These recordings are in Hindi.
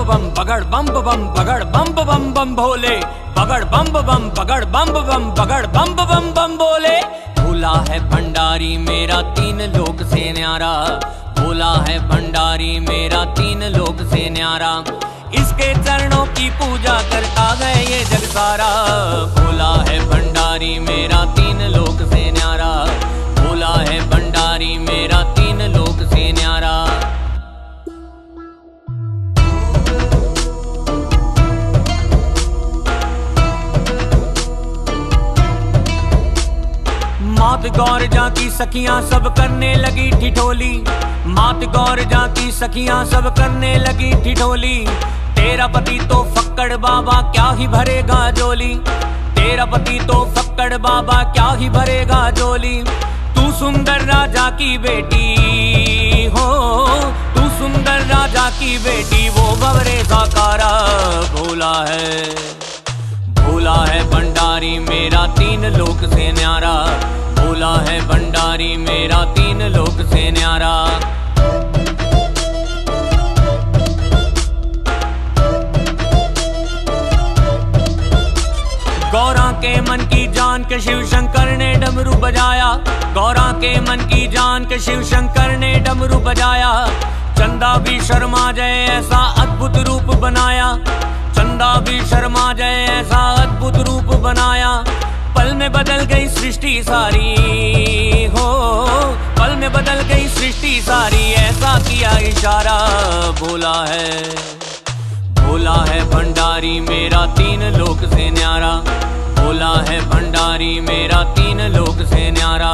बम बगड़ बम बम बगड़ बम बम बम भोले, बगड़ बम बम बगड़ बम बम बगड़ बम बम बम बोले। भोला है भंडारी मेरा तीन लोक से न्यारा, भोला है भंडारी मेरा तीन लोक से न्यारा। इसके चरणों की पूजा करता है ये जग सारा। भोला है भंडारी मेरा तीन लोक से न्यारा, भोला है भंडारी मेरा तीन लोक से न्यारा। मात गौर जा की सखियां सब करने लगी ठिठोली, मात गौर जा की सखियां सब करने लगी ठिठोली। तेरा पति तो फक्कड़ बाबा क्या ही भरेगा झोली, तेरा पति तो फक्कड़ बाबा क्या ही भरेगा झोली। तू सुंदर राजा की बेटी हो, तू सुंदर राजा की बेटी, वो भवरे साकारा। भोला है भंडारी मेरा तीन लोक से न्यारा, भोला है भंडारी मेरा तीन लोक से न्यारा। गौरा के मन की जान के शिव शंकर ने डमरू बजाया, गौरा के मन की जान के शिव शंकर ने डमरू बजाया। चंदा भी शर्मा जाए ऐसा अद्भुत रूप बनाया, चंदा भी शर्मा जाए ऐसा अद्भुत रूप बनाया। पल में बदल गई सृष्टि सारी हो, पल में बदल गई सृष्टि सारी, ऐसा किया इशारा। भोला है भंडारी मेरा तीन लोक से न्यारा, भोला है भंडारी मेरा तीन लोक से न्यारा।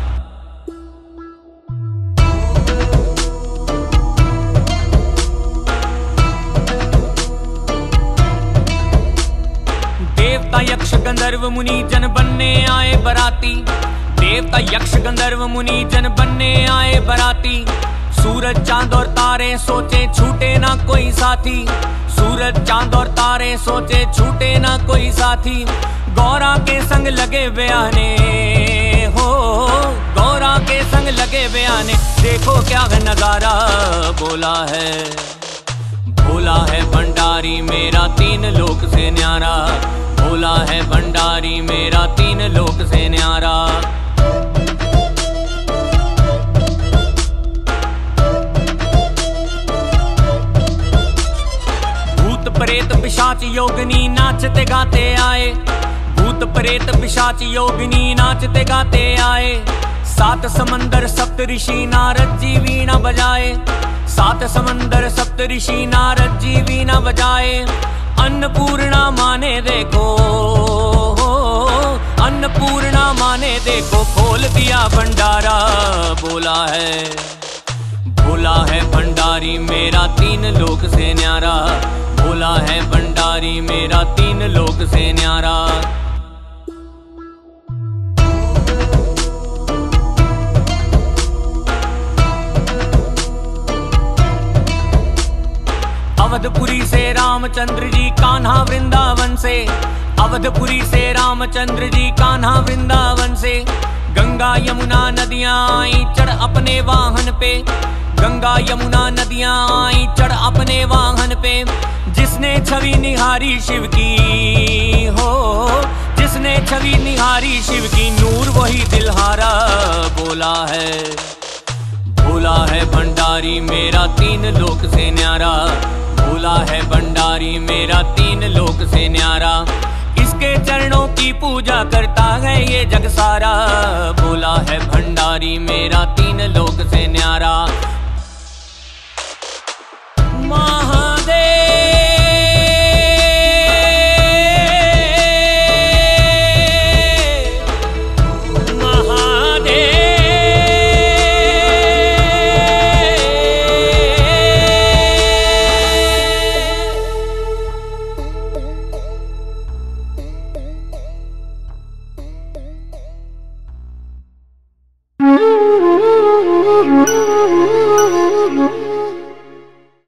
देवता यक्ष गंधर्व मुनि जन बनने आए बराती, देवता यक्ष गंधर्व मुनि जन बनने आए बराती। सूरज चांद और तारे सोचे छूटे ना कोई साथी, सूरज चांद और तारे सोचे छूटे ना कोई साथी। गौरा के संग लगे बयाने हो, गौरा के संग लगे बयाने, देखो क्या है नजारा। भोला है भंडारी मेरा तीन लोक से न्यारा, भोला है भंडारी मेरा तीन लोक से न्यारा। भूत प्रेत पिशाच योगिनी नाचते गाते आए, भूत प्रेत पिशाच योगिनी नाचते गाते आए। सात समंदर सप्त ऋषि नारद जी वीणा बजाए, सात समंदर सप्त ऋषि नारद जी वीणा बजाए। अन्नपूर्णा माने देखो, अन्नपूर्णा माने देखो, खोल दिया भंडारा। भोला है भंडारी मेरा तीन लोक से न्यारा, भोला है भंडारी मेरा तीन लोक से न्यारा। अवधपुरी से रामचंद्र जी कान्हा वृंदावन से, अवधपुरी से रामचंद्र जी कान्हा वृंदावन से। गंगा यमुना नदियां आई चढ़ अपने वाहन पे, गंगा यमुना नदियां आई चढ़ अपने वाहन पे। जिसने छवि निहारी शिव की हो, जिसने छवि निहारी शिव की, नूर वही दिलहारा। भोला है भंडारी मेरा तीन लोक से न्यारा, भोला है भंडारी मेरा तीन लोक से न्यारा। इसके चरणों की पूजा करता है ये जग सारा। भोला है भंडारी मेरा तीन लोक से न्यारा।